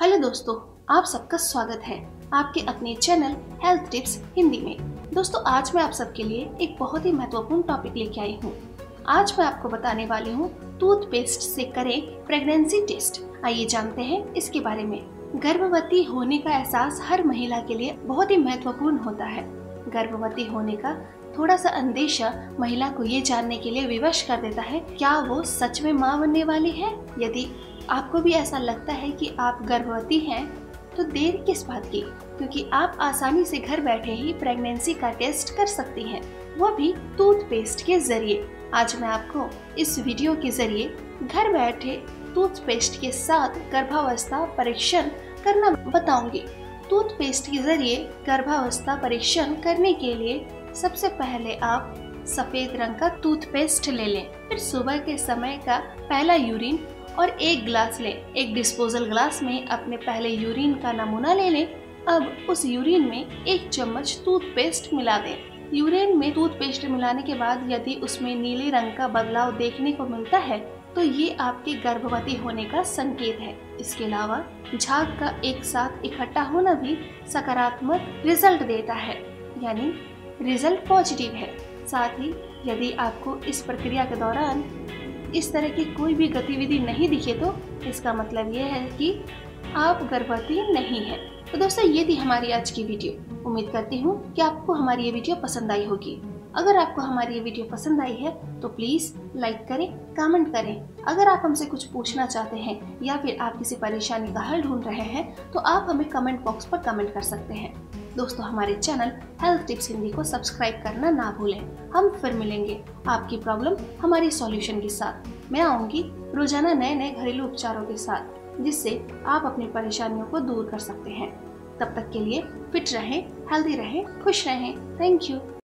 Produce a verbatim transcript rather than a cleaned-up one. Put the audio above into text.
Hello दोस्तों, आप सबका स्वागत है आपके अपने चैनल हेल्थ टिप्स हिंदी में। दोस्तों, आज मैं आप सबके लिए एक बहुत ही महत्वपूर्ण टॉपिक लेके आई हूँ। आज मैं आपको बताने वाली हूँ टूथपेस्ट से करें प्रेगनेंसी टेस्ट। आइए जानते हैं इसके बारे में। गर्भवती होने का एहसास हर महिला के लिए बहुत ही महत्वपूर्ण होता है। गर्भवती होने का थोड़ा सा अंदेशा महिला को ये जानने के लिए विवश कर देता है क्या वो सच में मां बनने वाली है। यदि आपको भी ऐसा लगता है कि आप गर्भवती हैं तो देर किस बात की, क्योंकि आप आसानी से घर बैठे ही प्रेगनेंसी का टेस्ट कर सकती हैं, वो भी टूथपेस्ट के जरिए। आज मैं आपको इस वीडियो के जरिए घर बैठे टूथपेस्ट के साथ गर्भावस्था परीक्षण करना बताऊंगी। टूथपेस्ट के जरिए गर्भावस्था परीक्षण करने के लिए सबसे पहले आप सफेद रंग का टूथपेस्ट ले लें। फिर सुबह के समय का पहला यूरिन और एक ग्लास लें। एक डिस्पोजल ग्लास में अपने पहले यूरिन का नमूना ले लें। अब उस यूरिन में एक चम्मच टूथपेस्ट मिला दें। यूरिन में टूथपेस्ट मिलाने के बाद यदि उसमें नीले रंग का बदलाव देखने को मिलता है तो ये आपके गर्भवती होने का संकेत है। इसके अलावा झाग का एक साथ इकट्ठा होना भी सकारात्मक रिजल्ट देता है, यानी रिजल्ट पॉजिटिव है। साथ ही यदि आपको इस प्रक्रिया के दौरान इस तरह की कोई भी गतिविधि नहीं दिखे तो इसका मतलब यह है कि आप गर्भवती नहीं हैं। तो दोस्तों, ये थी हमारी आज की वीडियो। उम्मीद करती हूँ कि आपको हमारी ये वीडियो पसंद आई होगी। अगर आपको हमारी ये वीडियो पसंद आई है तो प्लीज़ लाइक करें, कमेंट करें। अगर आप हमसे कुछ पूछना चाहते हैं या फिर आप किसी परेशानी का हल ढूंढ रहे हैं तो आप हमें कमेंट बॉक्स पर कमेंट कर सकते हैं। दोस्तों, हमारे चैनल हेल्थ टिप्स हिंदी को सब्सक्राइब करना ना भूलें। हम फिर मिलेंगे आपकी प्रॉब्लम हमारी सॉल्यूशन के साथ। मैं आऊँगी रोजाना नए नए घरेलू उपचारों के साथ, जिससे आप अपनी परेशानियों को दूर कर सकते हैं। तब तक के लिए फिट रहें, हेल्दी रहें, खुश रहें। Thank you.